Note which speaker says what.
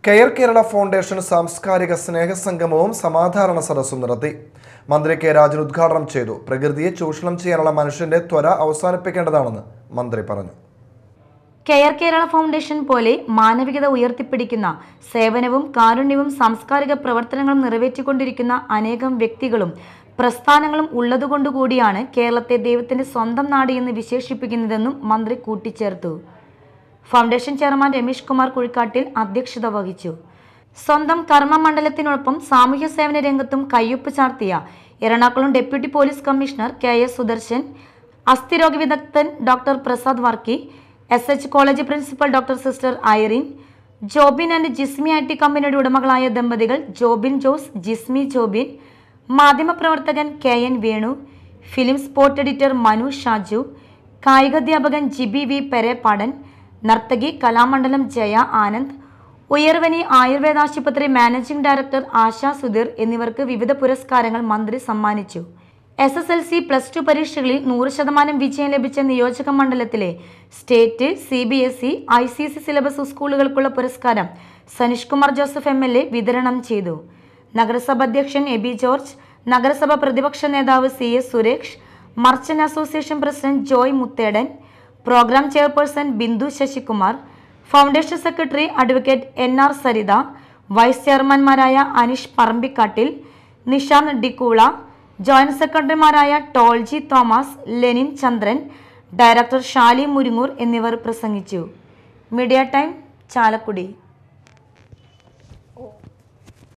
Speaker 1: Care Kerala foundation സാംസ്കാരിക സ്നേഹസംഗമവും സമാധാന സദസ്സും നടത്തി. മന്ത്രി കെ രാജൻ ഉദ്ഘാടനം ചെയ്തു. പ്രകൃതിയെ ചൂഷണം ചെയ്യാനുള്ള മനുഷ്യന്റെ ത്വര അവസാനിപ്പിക്കേണ്ടതാണെന്ന് മന്ത്രി പറഞ്ഞു.
Speaker 2: കെയർ കേരള ഫൗണ്ടേഷൻ പോലെ മാനവികത ഉയർത്തിപ്പിടിക്കുന്ന സേവനവും കാരുണ്യവും സാംസ്കാരിക പ്രവർത്തനങ്ങളും നിറവേറ്റിക്കൊണ്ടിരിക്കുന്ന അനേകം വ്യക്തികളും പ്രസ്ഥാനങ്ങളും ഉള്ളതുകൊണ്ടുകൂടിയാണ് കേരളത്തെ ദൈവത്തിന്റെ സ്വന്തം നാട് എന്ന് വിശേഷിപ്പിക്കുന്നതെന്നും മന്ത്രി കൂട്ടിച്ചേർത്തു. ഫൗണ്ടേഷൻ ചെയർമാൻ രമേഷ് കുമാർ കുഴിക്കാട്ടിൽ അധ്യക്ഷത വഹിച്ചു. സ്വന്തം കർമ്മമണ്ഡലത്തിനൊപ്പം സാമൂഹ്യ സേവന രംഗത്തും കയ്യൊപ്പ് ചാർത്തിയ Ernakulam deputy police commissioner KS Sudarshan, അസ്ഥിരോഗ വിദഗ്ധൻ doctor Prasad Varkey, SH college principal doctor sister Irene, Jobin and Jismi IT കമ്പനിയുടെ ഉടമകളായ ദമ്പതികൾ ജോബിൻ ജോസ്, ജിസ്മി ജോബിൻ, മാധ്യമപ്രവർത്തകൻ KN Venu, film spot editor Manu Shaju, കായികാധ്യാപകൻ ജിബി V പെരേപ്പാടൻ, നർത്തകി കലാമണ്ഡലം ജയ ആനന്ദ്, ഉയർവനി ആയുർവേദ ആശുപത്രി മാനേജിംഗ് ഡയറക്ടർ ആശ സുധീർ എന്നിവർക്ക് വിവിധ പുരസ്കാരങ്ങൾ മന്ത്രി സമ്മാനിച്ചു. SSLC +2 പരീക്ഷകളിൽ 100% വിജയം ലഭിച്ച നിയോജക മണ്ഡലത്തിലെ സ്റ്റേറ്റ്, CBSE, ICC സിലബസ് സ്കൂളുകൾക്കുള്ള പുരസ്കാരം സനീഷ് കുമാർ ജോസഫ് MLA വിതരണം ചെയ്തു. നഗരസഭ അധ്യക്ഷൻ എബി ജോർജ്, നഗരസഭ പ്രതിപക്ഷ നേതാവ് CS Suresh, merchant association president Joy Muthedan, programme chairperson Bindu Sasikumar, foundation secretary advocate NR Saritha, vice ചെയർമാൻമാരായ അനീഷ് പറമ്പിക്കാട്ടിൽ, നിഷാന്ത് ഡിക്കൂള, ജോയിന്റ് സെക്രട്ടറിമാരായ Tolji Thomas, Lenin Chandran, director Shali Muringoor എന്നിവർ പ്രസംഗിച്ചു. Media time, Chalakudy.